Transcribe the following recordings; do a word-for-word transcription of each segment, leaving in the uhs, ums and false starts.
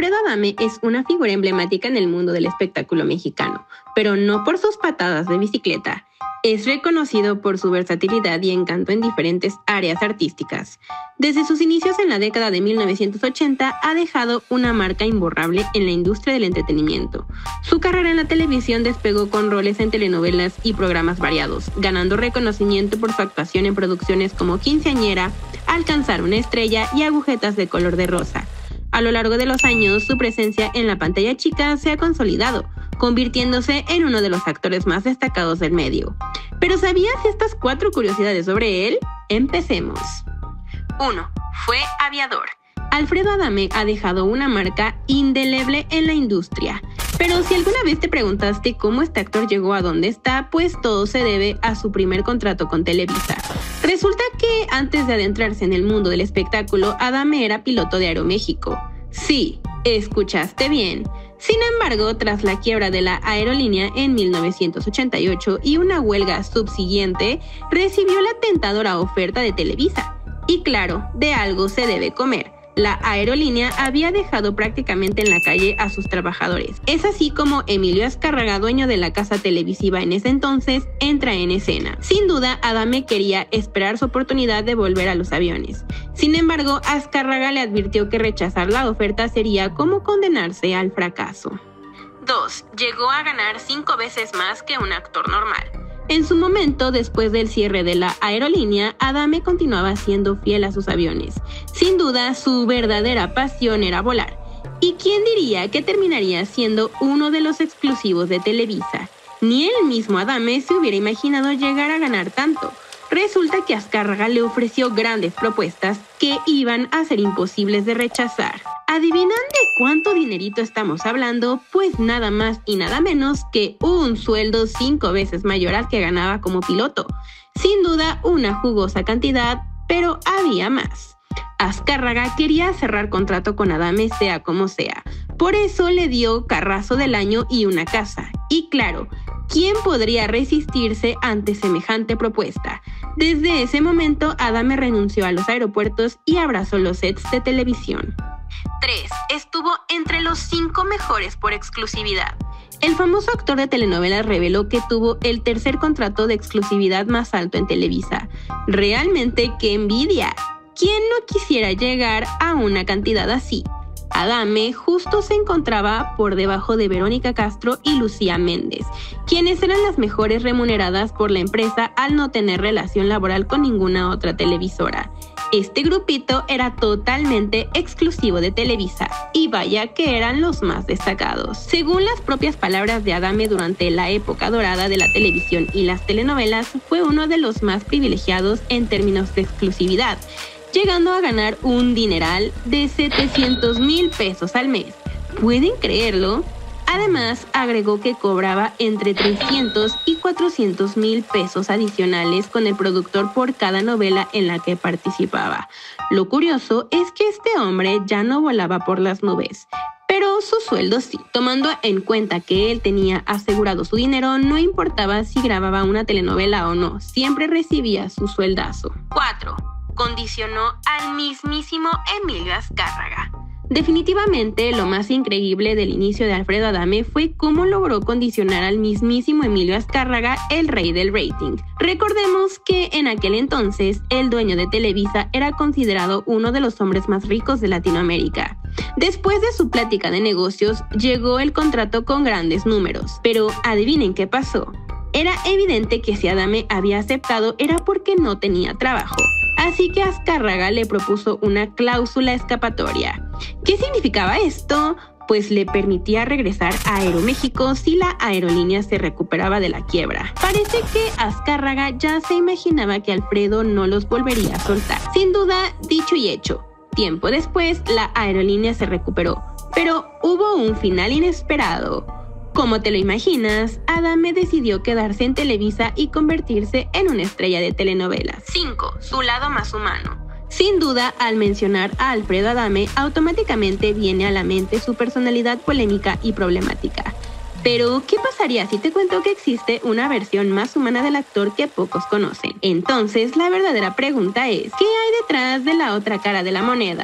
Alfredo Adame es una figura emblemática en el mundo del espectáculo mexicano, pero no por sus patadas de bicicleta. Es reconocido por su versatilidad y encanto en diferentes áreas artísticas. Desde sus inicios en la década de mil novecientos ochenta, ha dejado una marca imborrable en la industria del entretenimiento. Su carrera en la televisión despegó con roles en telenovelas y programas variados, ganando reconocimiento por su actuación en producciones como Quinceañera, Alcanzar una estrella y Agujetas de color de rosa. A lo largo de los años, su presencia en la pantalla chica se ha consolidado, convirtiéndose en uno de los actores más destacados del medio. ¿Pero sabías estas cuatro curiosidades sobre él? Empecemos. uno. Fue aviador. Alfredo Adame ha dejado una marca indeleble en la industria. Pero si alguna vez te preguntaste cómo este actor llegó a donde está, pues todo se debe a su primer contrato con Televisa. Resulta que antes de adentrarse en el mundo del espectáculo, Adame era piloto de Aeroméxico. Sí, escuchaste bien. Sin embargo, tras la quiebra de la aerolínea en mil novecientos ochenta y ocho y una huelga subsiguiente, recibió la tentadora oferta de Televisa. Y claro, de algo se debe comer. La aerolínea había dejado prácticamente en la calle a sus trabajadores. Es así como Emilio Azcárraga, dueño de la casa televisiva en ese entonces, entra en escena. Sin duda, Adame quería esperar su oportunidad de volver a los aviones. Sin embargo, Azcárraga le advirtió que rechazar la oferta sería como condenarse al fracaso. dos. Llegó a ganar cinco veces más que un actor normal. En su momento, después del cierre de la aerolínea, Adame continuaba siendo fiel a sus aviones. Sin duda, su verdadera pasión era volar. ¿Y quién diría que terminaría siendo uno de los exclusivos de Televisa? Ni él mismo Adame se hubiera imaginado llegar a ganar tanto. Resulta que Azcárraga le ofreció grandes propuestas que iban a ser imposibles de rechazar. ¿Adivinan de cuánto dinerito estamos hablando? Pues nada más y nada menos que un sueldo cinco veces mayor al que ganaba como piloto. Sin duda, una jugosa cantidad, pero había más. Azcárraga quería cerrar contrato con Adame sea como sea. Por eso le dio Carrazo del Año y una casa. Y claro, ¿quién podría resistirse ante semejante propuesta? Desde ese momento, Adame renunció a los aeropuertos y abrazó los sets de televisión. tres. Estuvo entre los cinco mejores por exclusividad. El famoso actor de telenovelas reveló que tuvo el tercer contrato de exclusividad más alto en Televisa. ¡Realmente qué envidia! ¿Quién no quisiera llegar a una cantidad así? Adame justo se encontraba por debajo de Verónica Castro y Lucía Méndez, quienes eran las mejores remuneradas por la empresa al no tener relación laboral con ninguna otra televisora. Este grupito era totalmente exclusivo de Televisa, y vaya que eran los más destacados. Según las propias palabras de Adame, durante la época dorada de la televisión y las telenovelas, fue uno de los más privilegiados en términos de exclusividad, llegando a ganar un dineral de setecientos mil pesos al mes. ¿Pueden creerlo? Además, agregó que cobraba entre trescientos y cuatrocientos mil pesos adicionales con el productor por cada novela en la que participaba. Lo curioso es que este hombre ya no volaba por las nubes, pero su sueldo sí. Tomando en cuenta que él tenía asegurado su dinero, no importaba si grababa una telenovela o no, siempre recibía su sueldazo. cuatro. Condicionó al mismísimo Emilio Azcárraga. Definitivamente, lo más increíble del inicio de Alfredo Adame fue cómo logró condicionar al mismísimo Emilio Azcárraga, el rey del rating. Recordemos que en aquel entonces, el dueño de Televisa era considerado uno de los hombres más ricos de Latinoamérica. Después de su plática de negocios, llegó el contrato con grandes números. Pero adivinen qué pasó. Era evidente que si Adame había aceptado era porque no tenía trabajo. Así que Azcárraga le propuso una cláusula escapatoria. ¿Qué significaba esto? Pues le permitía regresar a Aeroméxico si la aerolínea se recuperaba de la quiebra. Parece que Azcárraga ya se imaginaba que Alfredo no los volvería a soltar. Sin duda, dicho y hecho. Tiempo después, la aerolínea se recuperó, pero hubo un final inesperado. Como te lo imaginas, Adame decidió quedarse en Televisa y convertirse en una estrella de telenovelas. cinco. Su lado más humano. Sin duda, al mencionar a Alfredo Adame, automáticamente viene a la mente su personalidad polémica y problemática. Pero, ¿qué pasaría si te cuento que existe una versión más humana del actor que pocos conocen? Entonces, la verdadera pregunta es, ¿qué hay detrás de la otra cara de la moneda?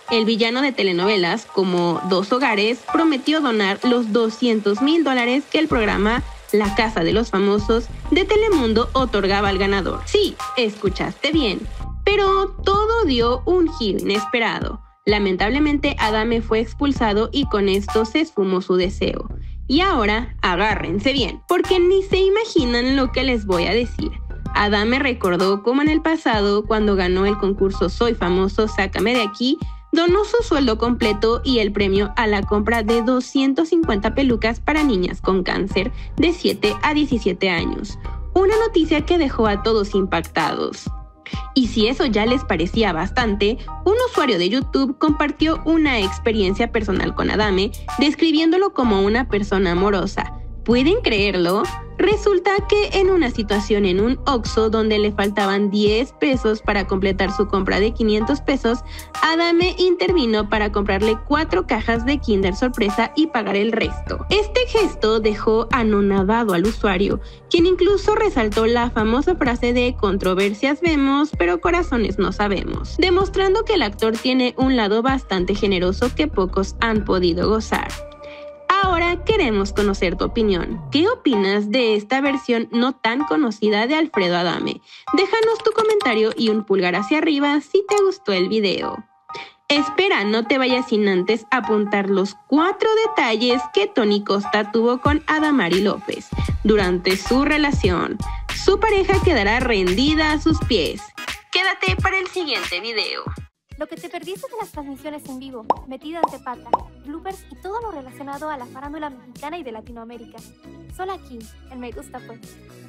El villano de telenovelas como Dos Hogares prometió donar los doscientos mil dólares que el programa La Casa de los Famosos de Telemundo otorgaba al ganador. Sí, escuchaste bien, pero todo dio un giro inesperado. Lamentablemente, Adame fue expulsado y con esto se esfumó su deseo. Y ahora, agárrense bien, porque ni se imaginan lo que les voy a decir. Adame recordó cómo en el pasado, cuando ganó el concurso Soy Famoso, Sácame de Aquí, donó su sueldo completo y el premio a la compra de doscientas cincuenta pelucas para niñas con cáncer de siete a diecisiete años. Una noticia que dejó a todos impactados. Y si eso ya les parecía bastante, un usuario de YouTube compartió una experiencia personal con Adame, describiéndolo como una persona amorosa. ¿Pueden creerlo? Resulta que en una situación en un Oxxo donde le faltaban diez pesos para completar su compra de quinientos pesos, Adame intervino para comprarle cuatro cajas de Kinder Sorpresa y pagar el resto. Este gesto dejó anonadado al usuario, quien incluso resaltó la famosa frase de controversias vemos, pero corazones no sabemos, demostrando que el actor tiene un lado bastante generoso que pocos han podido gozar. Ahora queremos conocer tu opinión. ¿Qué opinas de esta versión no tan conocida de Alfredo Adame? Déjanos tu comentario y un pulgar hacia arriba si te gustó el video. Espera, no te vayas sin antes apuntar los cuatro detalles que Tony Costa tuvo con Adamari López durante su relación. Su pareja quedará rendida a sus pies. Quédate para el siguiente video. Lo que te perdiste de las transmisiones en vivo, metidas de pata, bloopers y todo lo relacionado a la farándula mexicana y de Latinoamérica. Solo aquí, en Me Gusta Pues.